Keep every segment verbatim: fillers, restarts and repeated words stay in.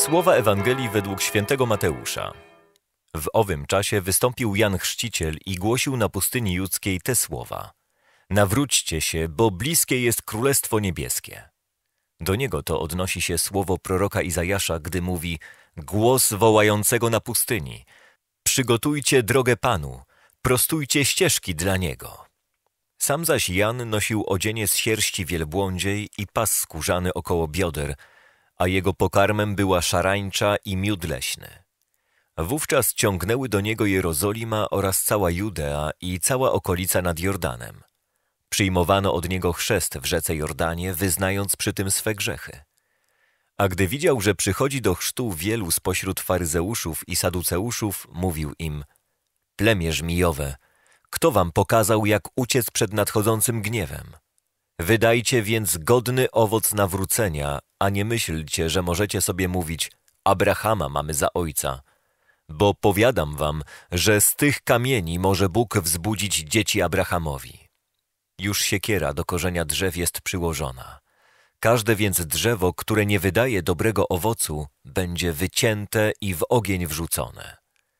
Słowa Ewangelii według świętego Mateusza. W owym czasie wystąpił Jan Chrzciciel i głosił na pustyni judzkiej te słowa: Nawróćcie się, bo bliskie jest Królestwo Niebieskie. Do niego to odnosi się słowo proroka Izajasza, gdy mówi: Głos wołającego na pustyni: Przygotujcie drogę Panu, prostujcie ścieżki dla Niego. Sam zaś Jan nosił odzienie z sierści wielbłądziej i pas skórzany około bioder, a jego pokarmem była szarańcza i miód leśny. Wówczas ciągnęły do niego Jerozolima oraz cała Judea i cała okolica nad Jordanem. Przyjmowano od niego chrzest w rzece Jordanie, wyznając przy tym swe grzechy. A gdy widział, że przychodzi do chrztu wielu spośród faryzeuszów i saduceuszów, mówił im: Plemię żmijowe, kto wam pokazał, jak uciec przed nadchodzącym gniewem? Wydajcie więc godny owoc nawrócenia, a nie myślcie, że możecie sobie mówić: Abrahama mamy za ojca. Bo powiadam wam, że z tych kamieni może Bóg wzbudzić dzieci Abrahamowi. Już siekiera do korzenia drzew jest przyłożona. Każde więc drzewo, które nie wydaje dobrego owocu, będzie wycięte i w ogień wrzucone.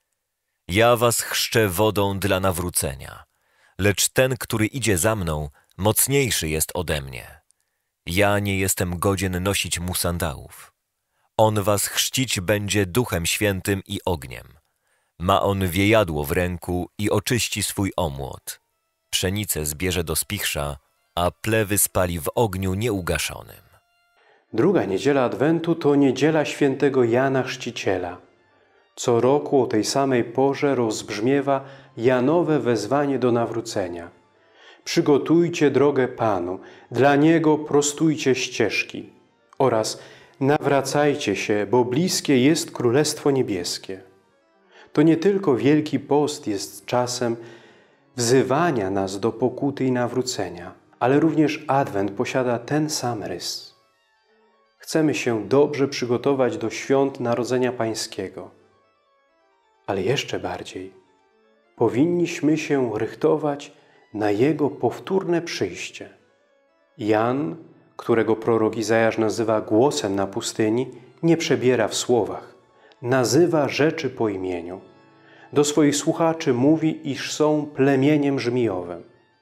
Ja was chrzczę wodą dla nawrócenia, lecz ten, który idzie za mną, mocniejszy jest ode mnie. Ja nie jestem godzien nosić mu sandałów. On was chrzcić będzie Duchem Świętym i ogniem. Ma on wiejadło w ręku i oczyści swój omłot. Pszenicę zbierze do spichrza, a plewy spali w ogniu nieugaszonym. Druga niedziela Adwentu to niedziela świętego Jana Chrzciciela. Co roku o tej samej porze rozbrzmiewa Janowe wezwanie do nawrócenia. Przygotujcie drogę Panu, dla Niego prostujcie ścieżki oraz nawracajcie się, bo bliskie jest Królestwo Niebieskie. To nie tylko Wielki Post jest czasem wzywania nas do pokuty i nawrócenia, ale również Adwent posiada ten sam rys. Chcemy się dobrze przygotować do świąt Narodzenia Pańskiego, ale jeszcze bardziej powinniśmy się rychtować na Jego powtórne przyjście. Jan, którego prorok Izajasz nazywa głosem na pustyni, nie przebiera w słowach. Nazywa rzeczy po imieniu. Do swoich słuchaczy mówi, iż są plemieniem żmijowym.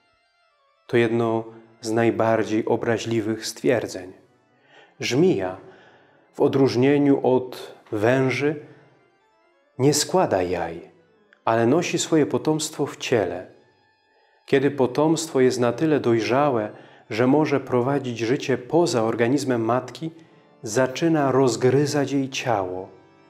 To jedno z najbardziej obraźliwych stwierdzeń. Żmija, w odróżnieniu od węży, nie składa jaj, ale nosi swoje potomstwo w ciele. Kiedy potomstwo jest na tyle dojrzałe, że może prowadzić życie poza organizmem matki, zaczyna rozgryzać jej ciało,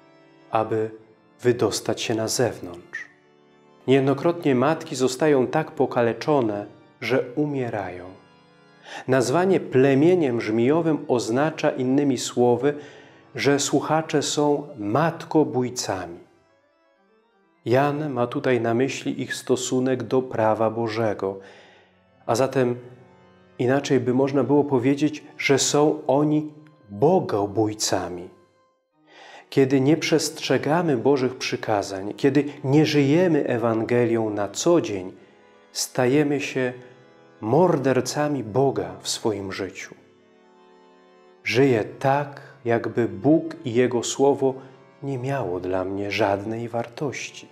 aby wydostać się na zewnątrz. Niejednokrotnie matki zostają tak pokaleczone, że umierają. Nazwanie plemieniem żmijowym oznacza innymi słowy, że słuchacze są matkobójcami. Jan ma tutaj na myśli ich stosunek do prawa Bożego, a zatem inaczej by można było powiedzieć, że są oni bogobójcami. Kiedy nie przestrzegamy Bożych przykazań, kiedy nie żyjemy Ewangelią na co dzień, stajemy się mordercami Boga w swoim życiu. Żyję tak, jakby Bóg i Jego Słowo nie miało dla mnie żadnej wartości.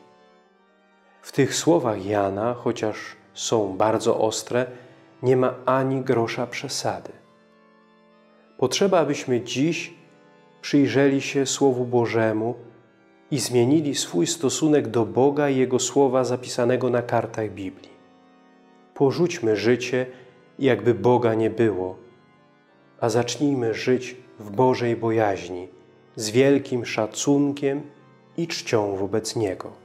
W tych słowach Jana, chociaż są bardzo ostre, nie ma ani grosza przesady. Potrzeba, abyśmy dziś przyjrzeli się Słowu Bożemu i zmienili swój stosunek do Boga i Jego Słowa zapisanego na kartach Biblii. Porzućmy życie, jakby Boga nie było, a zacznijmy żyć w Bożej bojaźni, z wielkim szacunkiem i czcią wobec Niego.